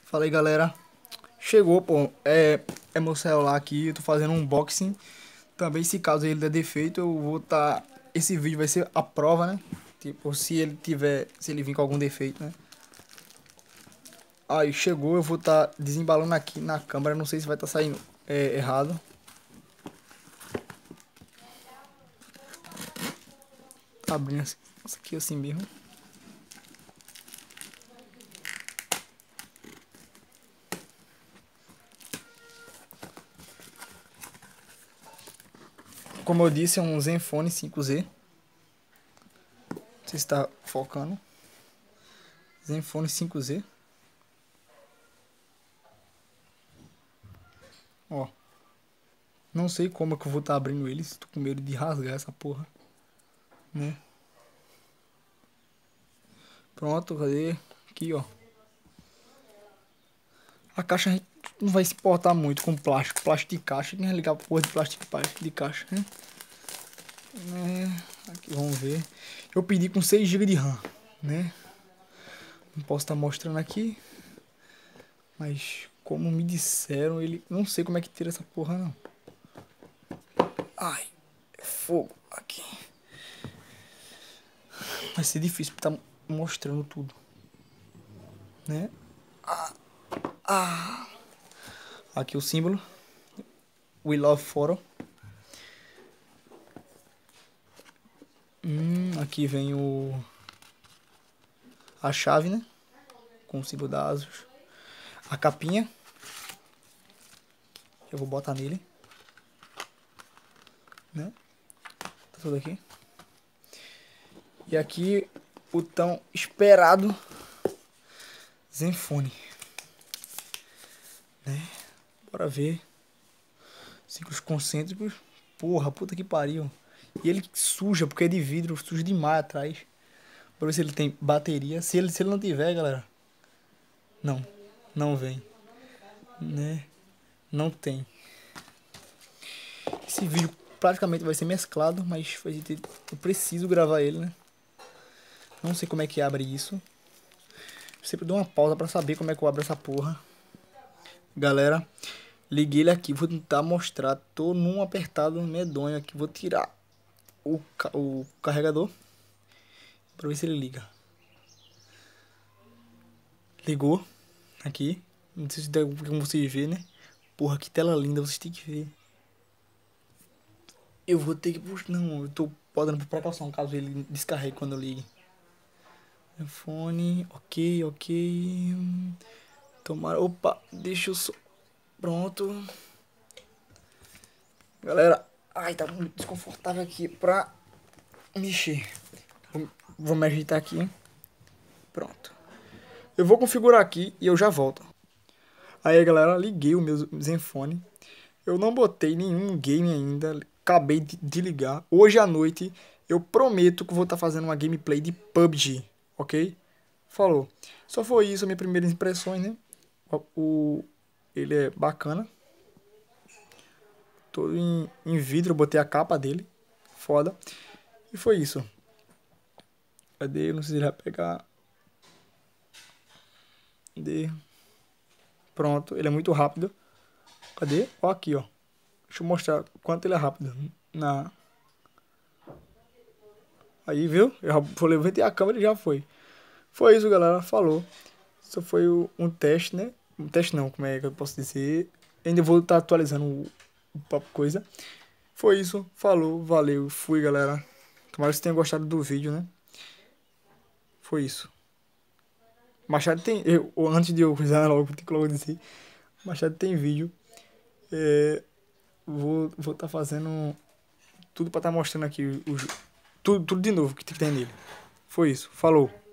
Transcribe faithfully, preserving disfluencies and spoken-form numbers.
Fala aí, galera. Chegou, pô. É, é meu celular aqui. Eu tô fazendo um unboxing. Também, se caso ele der defeito, eu vou tá. Esse vídeo vai ser a prova, né? Tipo, se ele tiver. Se ele vir com algum defeito, né? Aí, chegou. Eu vou tá desembalando aqui na câmera. Não sei se vai tá saindo é, errado. Tá abrindo assim, isso aqui assim mesmo. Como eu disse, é um Zenfone cinco Z. Não sei se tá focando. Zenfone cinco Z. Ó. Não sei como é que eu vou estar tá abrindo eles. Tô com medo de rasgar essa porra. Né? Pronto, cadê? Aqui, ó. A caixa a gente não vai se importar muito com plástico. Plástico de caixa. Quem vai ligar porra de plástico de caixa, né? É, aqui, vamos ver. Eu pedi com seis gigas de RAM, né? Não posso estar tá mostrando aqui. Mas como me disseram, ele... Não sei como é que tira essa porra, não. Ai, é fogo aqui. Vai ser difícil pra estar tá mostrando tudo, né? Ah, ah. Aqui o símbolo. We love photo. Hum, aqui vem o... A chave, né? Com o símbolo da Asus. A capinha. Eu vou botar nele. Né? Tá tudo aqui. E aqui o tão esperado Zenfone. Né? Bora ver. Ciclos concêntricos. Porra, puta que pariu. E ele suja, porque é de vidro, suja demais atrás. Pra ver se ele tem bateria. Se ele, se ele não tiver, galera. Não, não vem. Né? Não tem. Esse vídeo praticamente vai ser mesclado, mas eu preciso gravar ele, né? Não sei como é que abre isso. Eu sempre dou uma pausa pra saber como é que eu abro essa porra. Galera, liguei ele aqui, vou tentar mostrar. Tô num apertado medonho aqui. Vou tirar o, o carregador pra ver se ele liga. Ligou aqui. Não sei se dá como vocês verem, né? Porra, que tela linda, vocês têm que ver. Eu vou ter que puxar. Não, eu tô podendo por precaução caso ele descarregue quando eu ligue. Telefone, ok, ok. Tomara. Opa, deixa eu só. Pronto. Galera, ai, tá muito desconfortável aqui pra mexer. Vou me ajeitar aqui. Pronto. Eu vou configurar aqui e eu já volto. Aí, galera, liguei o meu Zenfone. Eu não botei nenhum game ainda. Acabei de ligar. Hoje à noite eu prometo que vou estar fazendo uma gameplay de P U B G. Ok? Falou. Só foi isso, as minhas primeiras impressões, né? O, ele é bacana. Todo em, em vidro, eu botei a capa dele. Foda. E foi isso. Cadê? Eu não sei se ele vai pegar. Cadê? Pronto, ele é muito rápido. Cadê? Ó aqui, ó. Deixa eu mostrar quanto ele é rápido. Na... Aí, viu? Eu levantei a câmera e já foi. Foi isso, galera. Falou. Isso foi o, um teste, né? Um teste não, como é que eu posso dizer? Ainda vou estar atualizando o, o papo coisa. Foi isso. Falou. Valeu. Fui, galera. Tomara que vocês tenham gostado do vídeo, né? Foi isso. Machado tem... Eu, antes de eu usar logo, tem que logo dizer. Machado tem vídeo. É, vou estar vou tá fazendo tudo pra estar tá mostrando aqui. O, tudo, tudo de novo que tem nele. Foi isso. Falou.